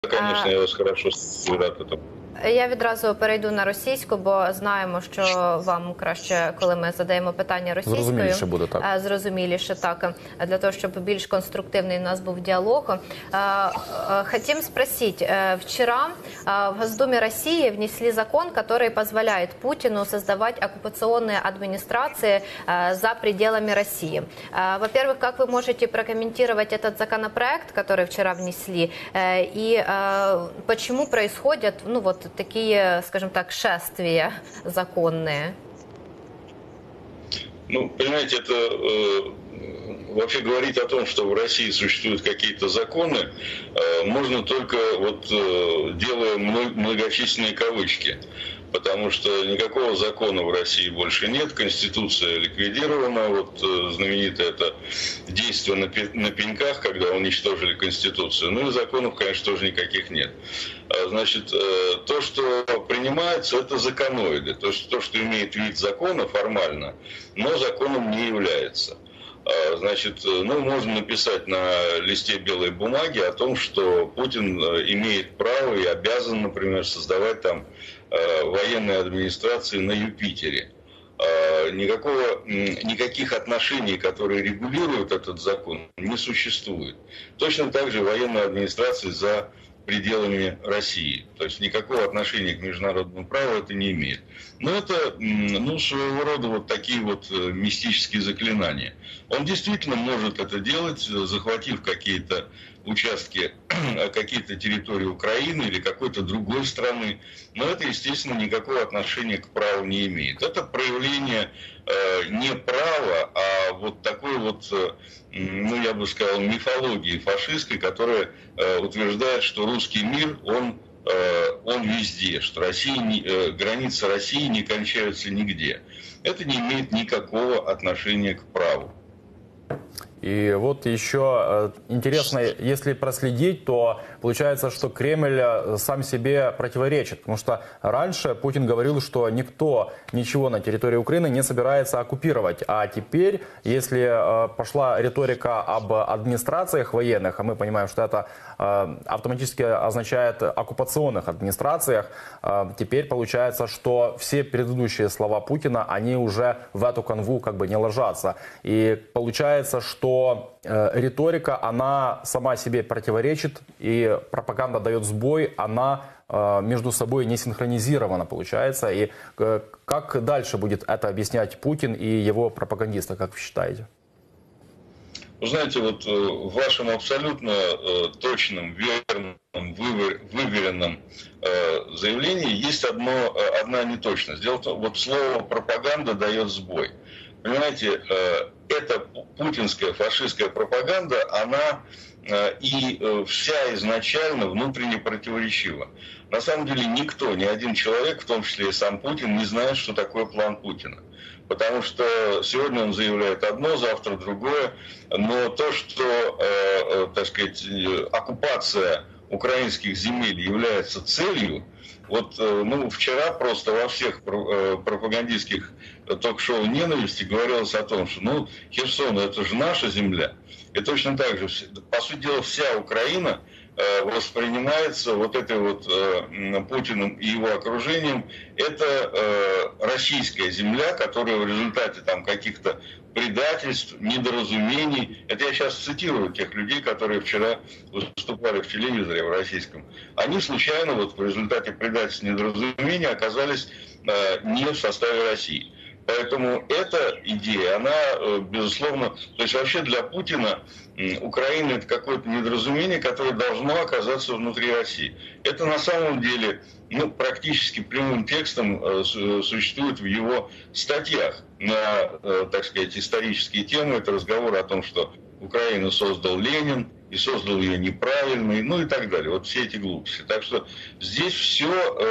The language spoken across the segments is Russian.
Конечно, я вас хорошо рад. Я відразу перейду на російську, бо знаємо, що вам краще, коли ми задаємо питання російською. Зрозуміліше буде, так. Зрозуміліше, так. Для того, щоб більш конструктивный у нас был диалог. Хотим спросить. Вчера в Госдуме России внесли закон, который позволяет Путину создавать оккупационные администрации за пределами России. Во-первых, как вы можете прокомментировать этот законопроект, который вчера внесли, и почему происходят, такие, скажем так, шествия законные? Понимаете, это вообще говорить о том, что в России существуют какие-то законы, можно только делая многочисленные кавычки. Потому что никакого закона в России больше нет, Конституция ликвидирована, знаменитое это действие на пеньках, когда уничтожили Конституцию, и законов, конечно, тоже никаких нет. Значит, то, что принимается, это законоиды, то, что имеет вид закона формально, но законом не является. Значит, можно написать на листе белой бумаги о том, что Путин имеет право и обязан, например, создавать там военные администрации на Юпитере. Никаких отношений, которые регулируют этот закон, не существует. Точно так же военные администрации за пределами России. То есть никакого отношения к международному праву это не имеет. Но это, своего рода такие мистические заклинания. Он действительно может это делать, захватив какие-то участки, какие-то территории Украины или какой-то другой страны. Но это, естественно, никакого отношения к праву не имеет. Это проявление не права, а такой я бы сказал, мифологии фашистской, которая утверждает, что русский мир, он везде, что границы России не кончаются нигде. Это не имеет никакого отношения к праву. И еще интересно, если проследить, то получается, что Кремль сам себе противоречит. Потому что раньше Путин говорил, что никто ничего на территории Украины не собирается оккупировать. А теперь, если пошла риторика об администрациях военных, а мы понимаем, что это автоматически означает оккупационных администрациях, теперь получается, что все предыдущие слова Путина, они уже в эту канву не ложатся. И получается, что риторика, она сама себе противоречит, и пропаганда дает сбой, она между собой не синхронизирована, получается. И как дальше будет это объяснять Путин и его пропагандисты, как вы считаете? Вы знаете, в вашем абсолютно точном, верном, выверенном заявлении есть одна неточность. Дело в том, слово «пропаганда» дает сбой. Понимаете, эта путинская фашистская пропаганда, она и вся изначально внутренне противоречива. На самом деле никто, ни один человек, в том числе и сам Путин, не знает, что такое план Путина. Потому что сегодня он заявляет одно, завтра другое. Но то, что, оккупация украинских земель является целью, вчера просто во всех пропагандистских ток-шоу ненависти говорилось о том, что Херсон это же наша земля. И точно так же, по сути дела, вся Украина воспринимается Путиным и его окружением, это российская земля, которая в результате каких-то предательств, недоразумений, это я сейчас цитирую тех людей, которые вчера выступали в телевизоре в российском, они случайно в результате предательств, недоразумений оказались не в составе России. Поэтому эта идея, она, безусловно, то есть вообще для Путина Украина это какое-то недоразумение, которое должно оказаться внутри России. Это на самом деле, практически прямым текстом существует в его статьях на, исторические темы. Это разговор о том, что Украину создал Ленин, и создал ее неправильно, и так далее. Все эти глупости. Так что здесь все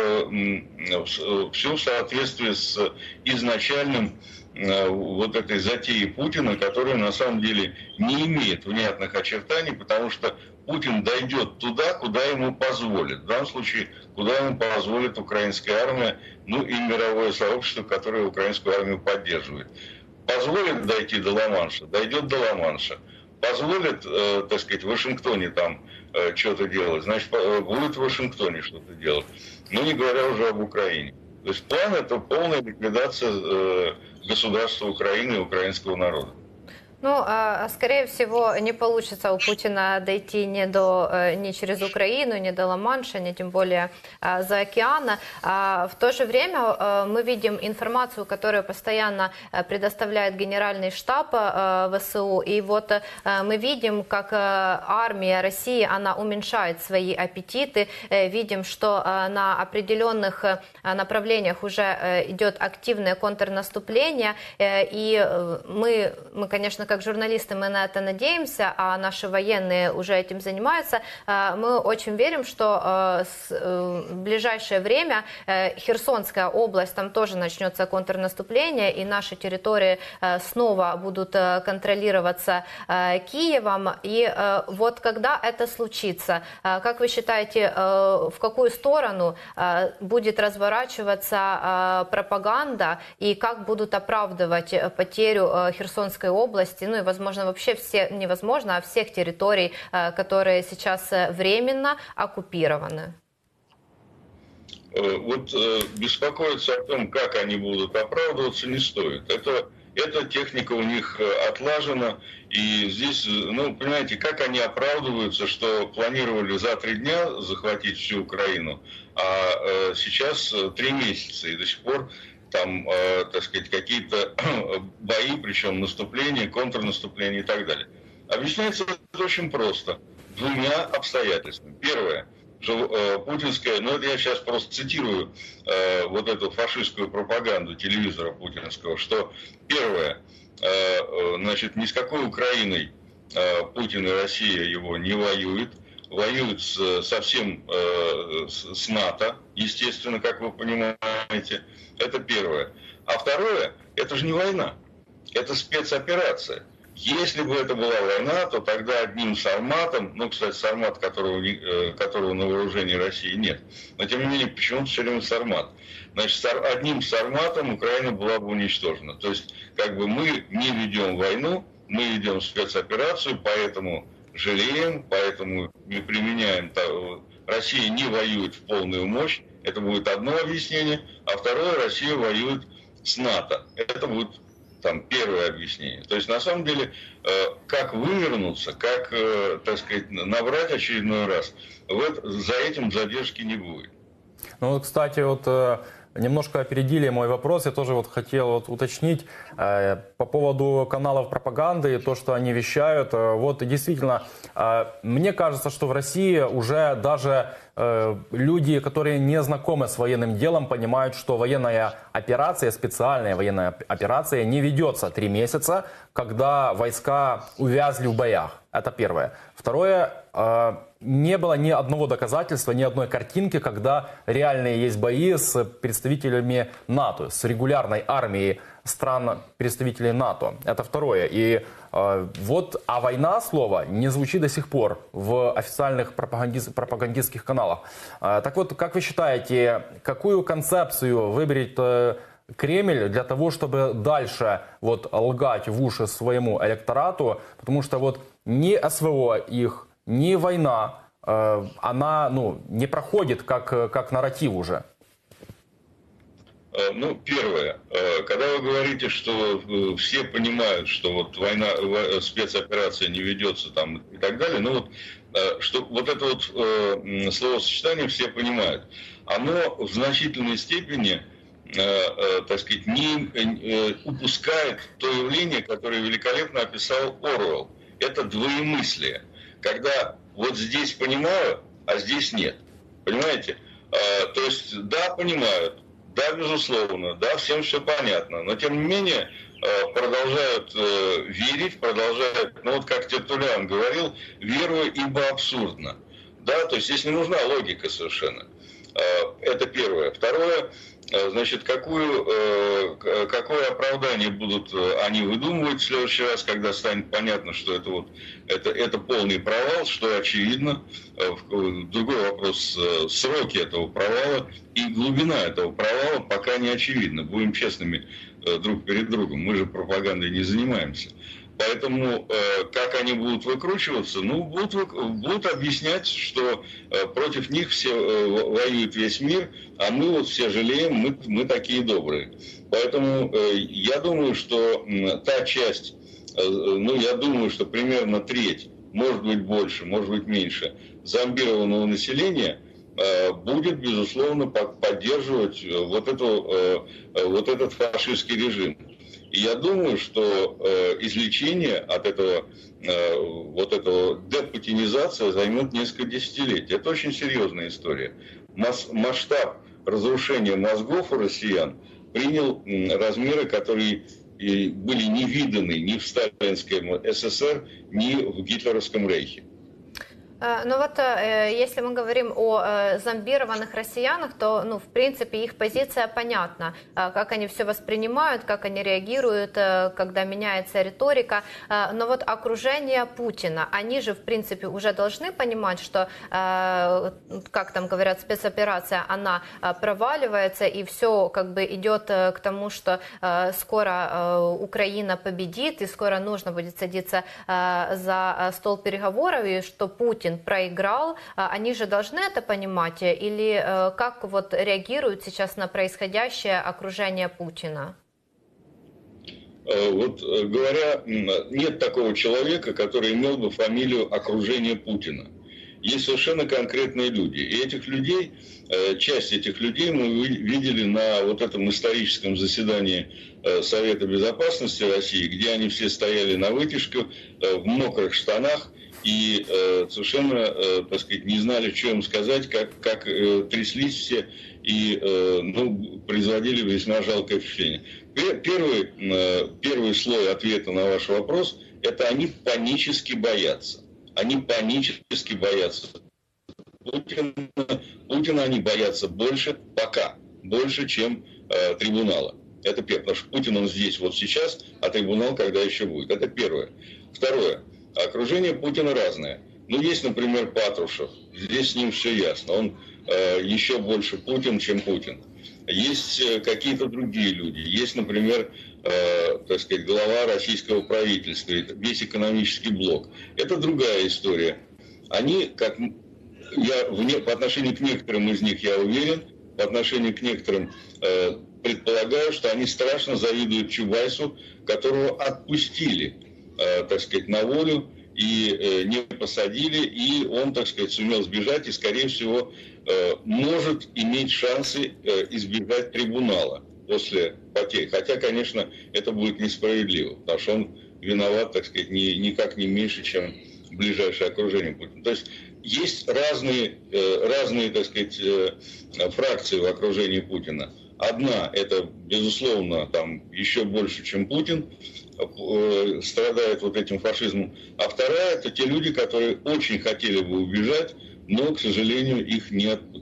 в соответствии с изначальным этой затеей Путина, которая на самом деле не имеет внятных очертаний, потому что Путин дойдет туда, куда ему позволит. В данном случае, куда ему позволит украинская армия, и мировое сообщество, которое украинскую армию поддерживает. Позволит дойти до Ла-Манша, дойдет до Ла-Манша. Позволит, в Вашингтоне что-то делать, значит, будет в Вашингтоне что-то делать. Ну, не говоря уже об Украине. То есть план – это полная ликвидация государства Украины и украинского народа. Ну, скорее всего, не получится у Путина дойти ни через Украину, ни до Ла-Манша, ни тем более за океана. В то же время мы видим информацию, которую постоянно предоставляет Генеральный штаб ВСУ. И вот мы видим, как армия России, она уменьшает свои аппетиты. Видим, что на определенных направлениях уже идет активное контрнаступление. И мы, конечно, как журналисты, мы на это надеемся, а наши военные уже этим занимаются. Мы очень верим, что в ближайшее время Херсонская область, там тоже начнется контрнаступление, и наши территории снова будут контролироваться Киевом. И вот когда это случится, как вы считаете, в какую сторону будет разворачиваться пропаганда и как будут оправдывать потерю Херсонской области, ну и, возможно, вообще невозможно, а всех территорий, которые сейчас временно оккупированы? Вот беспокоиться о том, как они будут оправдываться, не стоит. Эта техника у них отлажена, и здесь, ну, понимаете, как они оправдываются, что планировали за 3 дня захватить всю Украину, а сейчас 3 месяца, и до сих пор там, так сказать, какие-то бои, причем наступления, контрнаступления и так далее. Объясняется это очень просто. 2 обстоятельствами. Первое. Путинская, ну это я сейчас просто цитирую вот эту фашистскую пропаганду телевизора путинского, что первое, значит, ни с какой Украиной Путин и Россия его не воюют, воюют совсем с НАТО, естественно, как вы понимаете. Это первое. А второе, это же не война, это спецоперация. Если бы это была война, то тогда одним Сарматом, ну, кстати, Сармат, которого на вооружении России нет, но тем не менее, почему-то все время Сармат. Значит, одним Сарматом Украина была бы уничтожена. То есть, как бы мы не ведем войну, мы ведем спецоперацию, поэтому жалеем, поэтому не применяем. Россия не воюет в полную мощь. Это будет одно объяснение. А второе, Россия воюет с НАТО. Это будет там первое объяснение. То есть, на самом деле, как вывернуться, как, так сказать, набрать очередной раз, вот за этим задержки не будет. Ну, вот, кстати, вот немножко опередили мой вопрос. Я тоже вот хотел уточнить по поводу каналов пропаганды и то, что они вещают. Вот действительно, мне кажется, что в России уже даже люди, которые не знакомы с военным делом, понимают, что военная операция, специальная военная операция не ведется 3 месяца, когда войска увязли в боях. Это первое. Второе, не было ни одного доказательства, ни одной картинки, когда реальные есть бои с представителями НАТО, с регулярной армией стран-представителей НАТО. Это второе. И вот, а война, слово, не звучит до сих пор в официальных пропагандистских каналах. Так вот, как вы считаете, какую концепцию выберет Кремль для того, чтобы дальше вот лгать в уши своему электорату? Потому что вот ни СВО их, ни война, она, ну, не проходит как нарратив уже. Ну, первое, когда вы говорите, что все понимают, что вот война, спецоперация не ведется там и так далее, ну вот, что вот это вот словосочетание все понимают, оно в значительной степени, так сказать, не упускает то явление, которое великолепно описал Оруэлл. Это двоемыслие, когда вот здесь понимаю, а здесь нет. Понимаете? То есть, да, понимают. Да, безусловно, да, всем все понятно, но тем не менее продолжают верить, продолжают, ну вот как Тертуллиан говорил, верую, ибо абсурдно. Да, то есть здесь не нужна логика совершенно. Это первое. Второе, значит, какое оправдание будут они выдумывать в следующий раз, когда станет понятно, что это вот это полный провал, что очевидно. Другой вопрос, сроки этого провала и глубина этого провала пока не очевидна. Будем честными друг перед другом, мы же пропагандой не занимаемся. Поэтому как они будут выкручиваться? Ну, будут объяснять, что против них все воюет весь мир, а мы вот все жалеем, мы такие добрые. Поэтому я думаю, что та часть, ну, я думаю, что примерно треть, может быть больше, может быть меньше, зомбированного населения будет, безусловно, поддерживать вот этот фашистский режим. И я думаю, что излечение от этого, вот этого депутинизация займет несколько десятилетий. Это очень серьезная история. Масштаб разрушения мозгов у россиян принял размеры, которые были не виданы ни в сталинском СССР, ни в гитлеровском рейхе. Ну вот, если мы говорим о зомбированных россиянах, то, ну, в принципе, их позиция понятна, как они все воспринимают, как они реагируют, когда меняется риторика. Но вот окружение Путина, они же, в принципе, уже должны понимать, что, как там говорят, спецоперация, она проваливается, и все как бы идет к тому, что скоро Украина победит, и скоро нужно будет садиться за стол переговоров, и что Путин проиграл, они же должны это понимать, или как вот реагируют сейчас на происходящее окружение Путина? Вот говоря, нет такого человека, который имел бы фамилию окружения Путина. Есть совершенно конкретные люди. И этих людей, часть этих людей мы видели на вот этом историческом заседании Совета Безопасности России, где они все стояли на вытяжку, в мокрых штанах, и совершенно, так сказать, не знали, что им сказать, как тряслись все и производили весьма жалкое впечатление. Первый слой ответа на ваш вопрос – это они панически боятся. Они панически боятся Путина они боятся больше, пока, больше, чем трибунала. Это первое, потому что Путин он здесь вот сейчас, а трибунал когда еще будет. Это первое. Второе. Окружение Путина разное. Ну, есть, например, Патрушев. Здесь с ним все ясно. Он еще больше Путин, чем Путин. Есть какие-то другие люди. Есть, например, так сказать, глава российского правительства, весь экономический блок. Это другая история. Они, как по отношению к некоторым из них я уверен, по отношению к некоторым предполагаю, что они страшно завидуют Чубайсу, которого отпустили, так сказать, на волю и не посадили, и он, так сказать, сумел сбежать и, скорее всего, может иметь шансы избежать трибунала после потерь. Хотя, конечно, это будет несправедливо, потому что он виноват, так сказать, никак не меньше, чем ближайшее окружение Путина. То есть есть разные, так сказать, фракции в окружении Путина. Одна – это, безусловно, там еще больше, чем Путин, страдает вот этим фашизмом. А вторая – это те люди, которые очень хотели бы убежать, но, к сожалению, их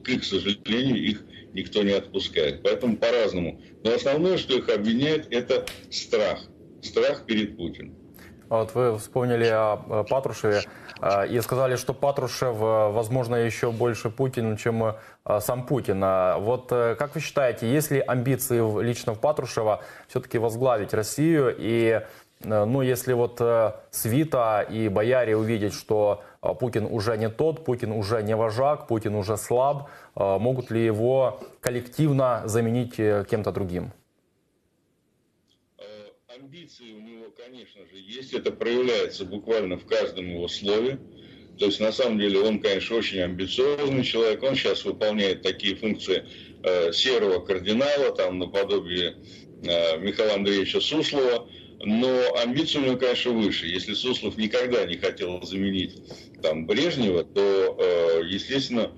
никто не отпускает. Поэтому по-разному. Но основное, что их объединяет, это страх. Страх перед Путиным. Вот вы вспомнили о Патрушеве и сказали, что Патрушев, возможно, еще больше Путин, чем сам Путин. Вот как вы считаете, есть ли амбиции лично в Патрушева все-таки возглавить Россию? И ну, если вот свита и бояре увидят, что Путин уже не тот, Путин уже не вожак, Путин уже слаб, могут ли его коллективно заменить кем-то другим? Амбиции у него, конечно же, есть. Это проявляется буквально в каждом его слове. То есть, на самом деле, он, конечно, очень амбициозный человек. Он сейчас выполняет такие функции серого кардинала, там, наподобие Михаила Андреевича Суслова. Но амбиции у него, конечно, выше. Если Суслов никогда не хотел заменить там Брежнева, то, естественно,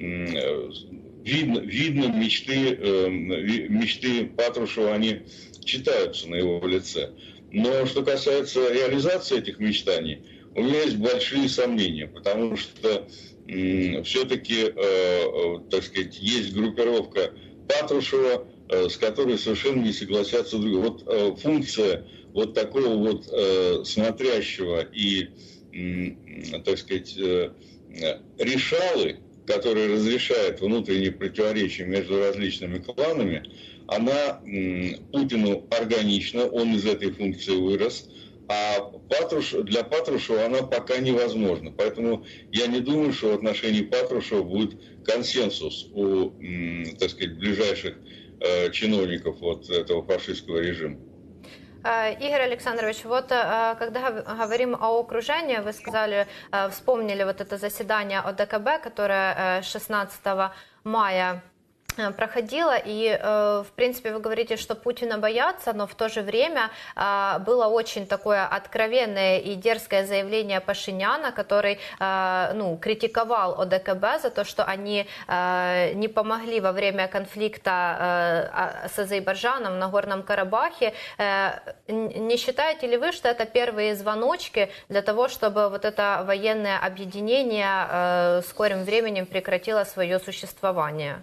видно мечты Патрушева, они читаются на его лице. Но что касается реализации этих мечтаний, у меня есть большие сомнения, потому что все-таки, так сказать, есть группировка Патрушева, с которой совершенно не согласятся другие. Вот функция вот такого вот смотрящего и, так сказать, решалы, который разрешает внутренние противоречия между различными кланами, она Путину органична, он из этой функции вырос, А для Патрушева она пока невозможна. Поэтому я не думаю, что в отношении Патрушева будет консенсус у, так сказать, ближайших чиновников вот этого фашистского режима. Игорь Александрович, вот когда говорим о окружении, вы сказали, вспомнили вот это заседание ОДКБ, которое 16 мая проходила, и, в принципе, вы говорите, что Путина боятся, но в то же время было очень такое откровенное и дерзкое заявление Пашиняна, который, критиковал ОДКБ за то, что они не помогли во время конфликта с Азербайджаном в Нагорном Карабахе. Не считаете ли вы, что это первые звоночки для того, чтобы вот это военное объединение в скором времени прекратило свое существование?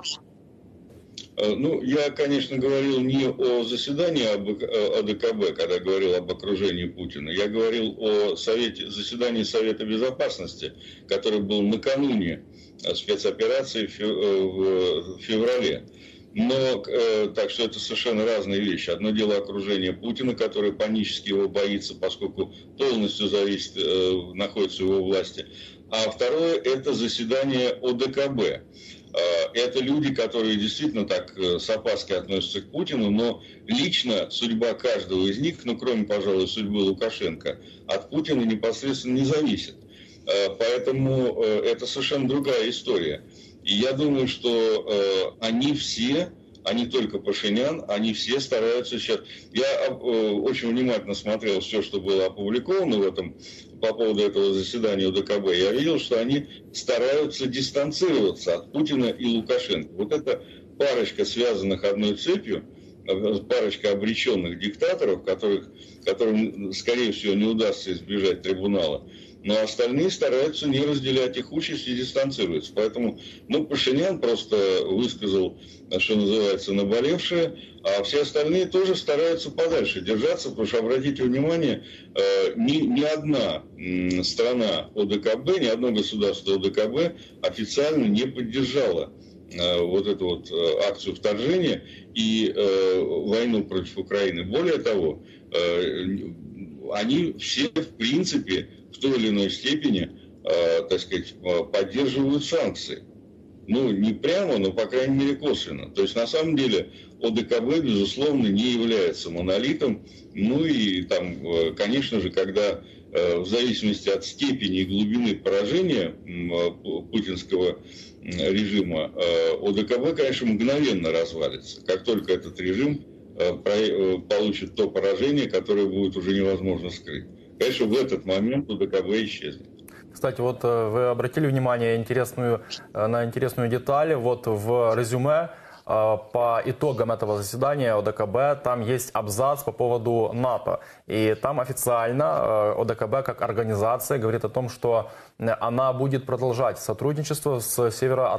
Ну, я, конечно, говорил не о заседании ОДКБ, когда говорил об окружении Путина. Я говорил о заседании Совета Безопасности, который был накануне спецоперации в феврале. Но, так что это совершенно разные вещи. Одно дело окружение Путина, который панически его боится, поскольку полностью находится в его власти. А второе – это заседание ОДКБ. Это люди, которые действительно так с опаской относятся к Путину, но лично судьба каждого из них, кроме, пожалуй, судьбы Лукашенко, от Путина непосредственно не зависит. Поэтому это совершенно другая история. И я думаю, что они все, а не только Пашинян, они все стараются сейчас... Я очень внимательно смотрел все, что было опубликовано по поводу этого заседания ОДКБ. Я видел, что они стараются дистанцироваться от Путина и Лукашенко. Вот эта парочка, связанных одной цепью, парочка обреченных диктаторов, которым, скорее всего, не удастся избежать трибунала, но остальные стараются не разделять их участь и дистанцируются. Поэтому, Пашинян просто высказал, что называется, наболевшее, а все остальные тоже стараются подальше держаться, потому что, обратите внимание, ни одна страна ОДКБ, ни одно государство ОДКБ официально не поддержало вот эту вот акцию вторжения и войну против Украины. Более того, они все, в принципе, в той или иной степени, так сказать, поддерживают санкции. Не прямо, но, по крайней мере, косвенно. То есть, на самом деле, ОДКБ, безусловно, не является монолитом. И там, конечно же, когда в зависимости от степени и глубины поражения путинского режима, ОДКБ, конечно, мгновенно развалится. Как только этот режим получит то поражение, которое будет уже невозможно скрыть. Конечно, в этот момент ОДКБ исчезнет. Кстати, вот вы обратили внимание на интересную деталь. Вот в резюме по итогам этого заседания ОДКБ там есть абзац по поводу НАТО. И там официально ОДКБ как организация говорит о том, что она будет продолжать сотрудничество с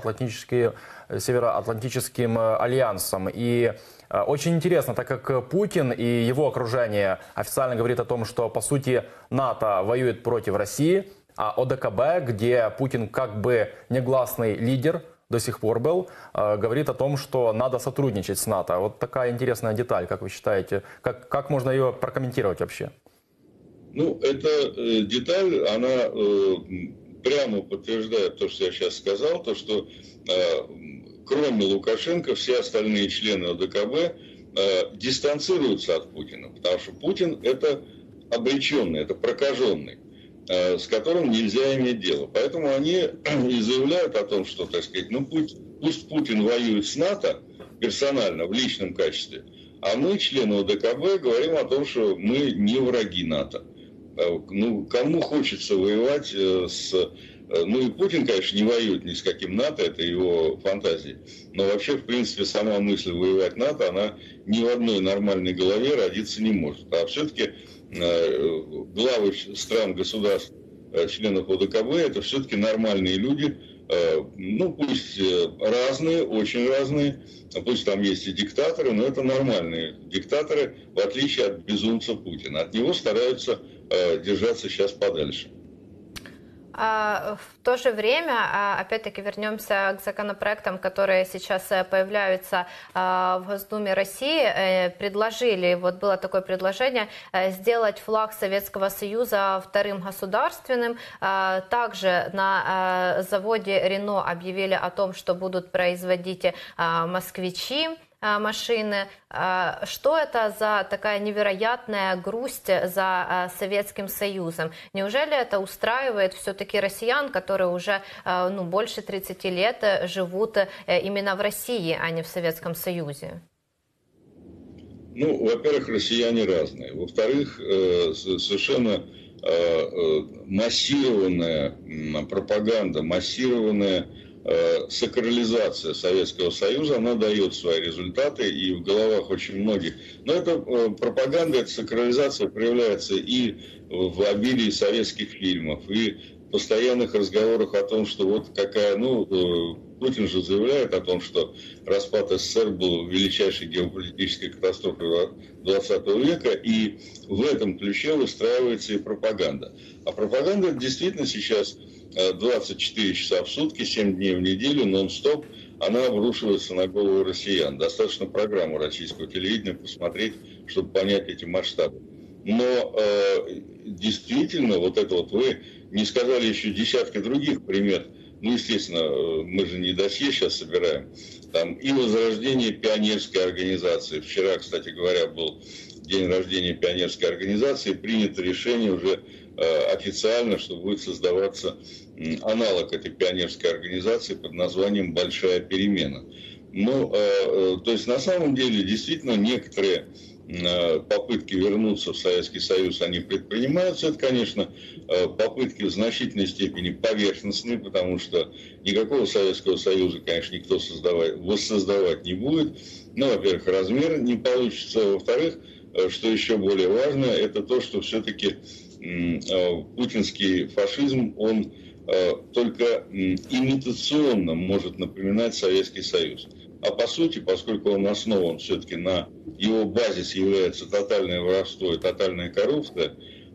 Североатлантическим альянсом. И очень интересно, так как Путин и его окружение официально говорит о том, что, по сути, НАТО воюет против России, а ОДКБ, где Путин как бы негласный лидер до сих пор был, говорит о том, что надо сотрудничать с НАТО. Вот такая интересная деталь, как вы считаете? Как можно ее прокомментировать вообще? Эта деталь, она прямо подтверждает то, что я сейчас сказал, то, что кроме Лукашенко все остальные члены ОДКБ дистанцируются от Путина, потому что Путин – это обреченный, это прокаженный, с которым нельзя иметь дело. Поэтому они и заявляют о том, что, так сказать, пусть Путин воюет с НАТО персонально, в личном качестве, а мы, члены ОДКБ, говорим о том, что мы не враги НАТО. Кому хочется воевать и Путин, конечно, не воюет ни с каким НАТО, это его фантазии. Но вообще, в принципе, сама мысль воевать НАТО, она ни в одной нормальной голове родиться не может. А все-таки главы стран, государств, членов ОДКБ, это все-таки нормальные люди, пусть разные, очень разные, пусть там есть и диктаторы, но это нормальные диктаторы, в отличие от безумца Путина. От него стараются держаться сейчас подальше. В то же время, опять-таки, вернемся к законопроектам, которые сейчас появляются в Госдуме России. Предложили, вот было такое предложение, сделать флаг Советского Союза вторым государственным. Также на заводе Рено объявили о том, что будут производить москвичи машины. Что это за такая невероятная грусть за Советским Союзом? Неужели это устраивает все-таки россиян, которые уже больше 30 лет живут именно в России, а не в Советском Союзе? Ну, во-первых, россияне разные. Во-вторых, совершенно массированная пропаганда, массированная сакрализация Советского Союза, она дает свои результаты и в головах очень многих. Но эта пропаганда, эта сакрализация проявляется и в обилии советских фильмов, и в постоянных разговорах о том, что вот какая, Путин же заявляет о том, что распад СССР был величайшей геополитической катастрофой 20 века, и в этом ключе выстраивается и пропаганда. А пропаганда действительно сейчас 24 часа в сутки, 7 дней в неделю, нон-стоп, она обрушивается на голову россиян. Достаточно программу российского телевидения посмотреть, чтобы понять эти масштабы. Но действительно, вот это вот вы не сказали еще десятки других примет. Ну, естественно, мы же не досье сейчас собираем. Там и возрождение пионерской организации. Вчера, кстати говоря, был день рождения пионерской организации. Принято решение уже официально, что будет создаваться аналог этой пионерской организации под названием «Большая перемена». Ну, то есть на самом деле действительно некоторые попытки вернуться в Советский Союз, они предпринимаются. Это, конечно, попытки в значительной степени поверхностные, потому что никакого Советского Союза, конечно, никто воссоздавать не будет. Ну, во-первых, размер не получится. Во-вторых, что еще более важно, это то, что все-таки путинский фашизм, он только имитационно может напоминать Советский Союз. А по сути, поскольку он основан все-таки на его базис является тотальное воровство и тотальная коррупция,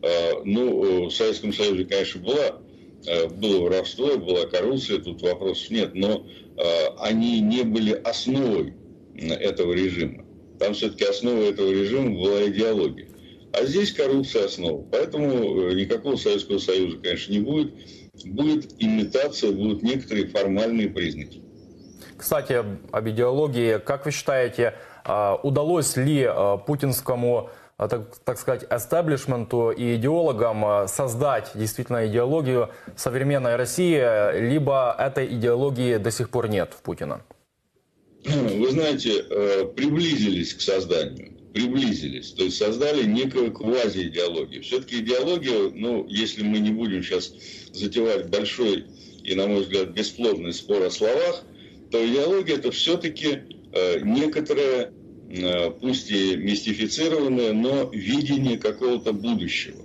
в Советском Союзе, конечно, было воровство, была коррупция, тут вопросов нет, но они не были основой этого режима. Там все-таки основой этого режима была идеология. А здесь коррупция основа. Поэтому никакого Советского Союза, конечно, не будет. Будет имитация, будут некоторые формальные признаки. Кстати, об идеологии. Как вы считаете, удалось ли путинскому, так сказать, эстаблишменту и идеологам создать действительно идеологию современной России, либо этой идеологии до сих пор нет в Путина? Вы знаете, приблизились к созданию. Приблизились, то есть создали некую квази-идеологию. Все-таки идеология, если мы не будем сейчас затевать большой и, на мой взгляд, бесплодный спор о словах, то идеология это все-таки некоторое, пусть и мистифицированное, но видение какого-то будущего.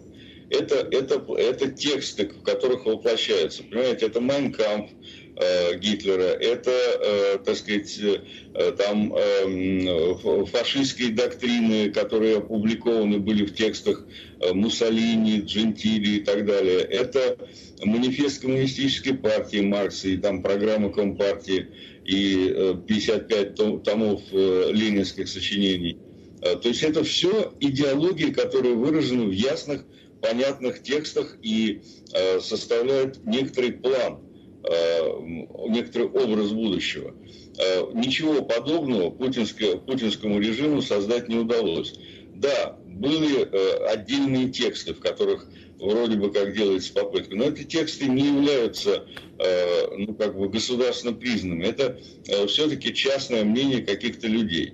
Это тексты, в которых воплощаются. Понимаете, это «Майн кампф» Гитлера, это, так сказать, там фашистские доктрины, которые опубликованы были в текстах Муссолини, Джентили и так далее. Это манифест коммунистической партии Маркса и там программа Компартии и 55 томов ленинских сочинений. То есть это все идеологии, которые выражены в ясных, понятных текстах и составляют некоторый план, некоторый образ будущего. Ничего подобного путинскому режиму создать не удалось. Да, были отдельные тексты, в которых вроде бы как делается попытка, но эти тексты не являются государственно признанными. Это все-таки частное мнение каких-то людей.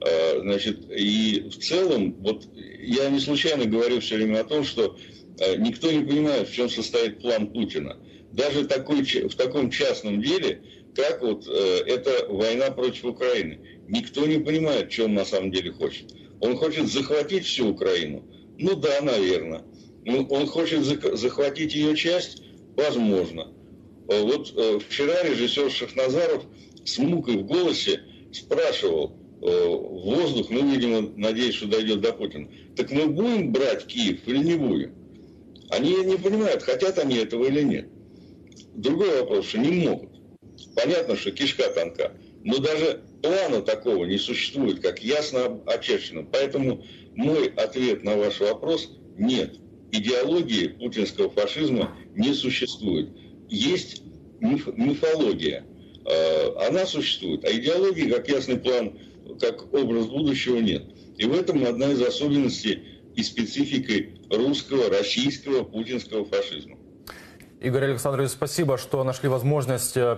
И в целом, вот я не случайно говорю все время о том, что никто не понимает, в чем состоит план Путина. Даже в таком частном деле, как эта война против Украины. Никто не понимает, что он на самом деле хочет. Он хочет захватить всю Украину? Ну да, наверное. Он хочет захватить ее часть? Возможно. Вот вчера режиссер Шахназаров с мукой в голосе спрашивал воздух, видимо, надеюсь, что дойдет до Путина. Так мы будем брать Киев или не будем? Они не понимают, хотят они этого или нет. Другой вопрос, что не могут. Понятно, что кишка тонка, но даже плана такого не существует, как ясно очерчено. Поэтому мой ответ на ваш вопрос – нет. Идеологии путинского фашизма не существует. Есть мифология. Она существует. А идеологии, как ясный план, как образ будущего, нет. И в этом одна из особенностей и специфики русского, российского, путинского фашизма. Игорь Александрович, спасибо, что нашли возможность